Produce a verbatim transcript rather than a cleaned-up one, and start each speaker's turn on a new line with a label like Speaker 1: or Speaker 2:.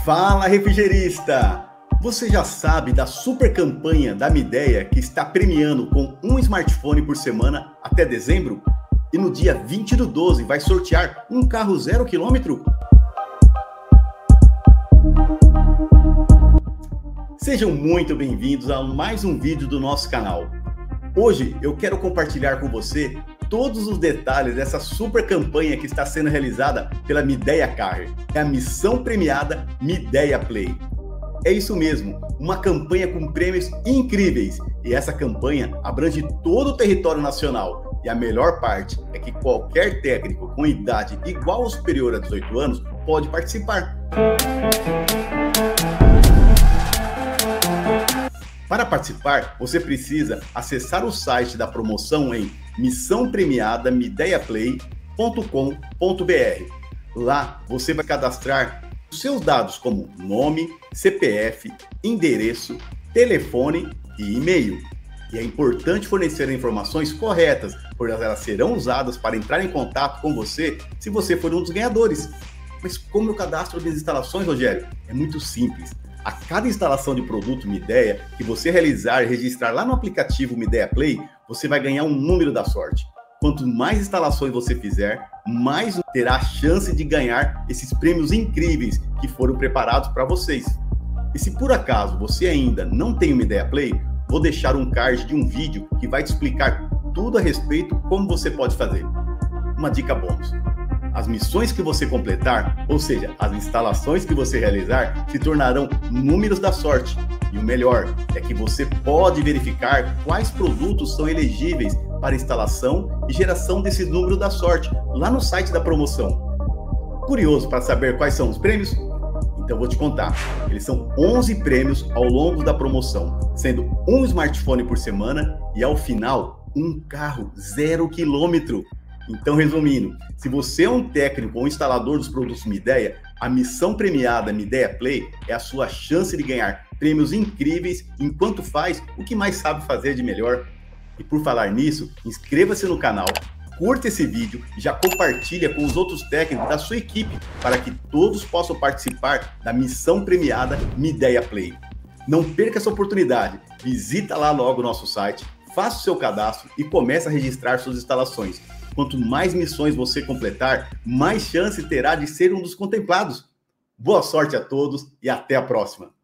Speaker 1: Fala, refrigerista! Você já sabe da super campanha da Midea que está premiando com um smartphone por semana até dezembro? E no dia vinte do doze vai sortear um carro zero quilômetro? Sejam muito bem-vindos a mais um vídeo do nosso canal. Hoje eu quero compartilhar com você todos os detalhes dessa super campanha que está sendo realizada pela Midea Carrier. É a missão premiada Midea Play. É isso mesmo, uma campanha com prêmios incríveis. E essa campanha abrange todo o território nacional. E a melhor parte é que qualquer técnico com idade igual ou superior a dezoito anos pode participar. Para participar, você precisa acessar o site da promoção em missão premiada midea play ponto com ponto br. Lá você vai cadastrar os seus dados como nome, C P F, endereço, telefone e e-mail. E é importante fornecer informações corretas, pois elas serão usadas para entrar em contato com você se você for um dos ganhadores. Mas como eu cadastro as instalações, Rogério? É muito simples. A cada instalação de produto Midea que você realizar e registrar lá no aplicativo Midea Play, você vai ganhar um número da sorte. Quanto mais instalações você fizer, mais terá a chance de ganhar esses prêmios incríveis que foram preparados para vocês. E se por acaso você ainda não tem o Midea Play, vou deixar um card de um vídeo que vai te explicar tudo a respeito como você pode fazer. Uma dica bônus. As missões que você completar, ou seja, as instalações que você realizar, se tornarão números da sorte. E o melhor é que você pode verificar quais produtos são elegíveis para instalação e geração desses números da sorte, lá no site da promoção. Curioso para saber quais são os prêmios? Então vou te contar. Eles são onze prêmios ao longo da promoção, sendo um smartphone por semana e ao final, um carro zero quilômetro. Então, resumindo, se você é um técnico ou instalador dos produtos Midea, a missão premiada Midea Play é a sua chance de ganhar prêmios incríveis enquanto faz o que mais sabe fazer de melhor. E por falar nisso, inscreva-se no canal, curta esse vídeo e já compartilha com os outros técnicos da sua equipe para que todos possam participar da missão premiada Midea Play. Não perca essa oportunidade, visita lá logo o nosso site, faça o seu cadastro e comece a registrar suas instalações. Quanto mais missões você completar, mais chance terá de ser um dos contemplados. Boa sorte a todos e até a próxima!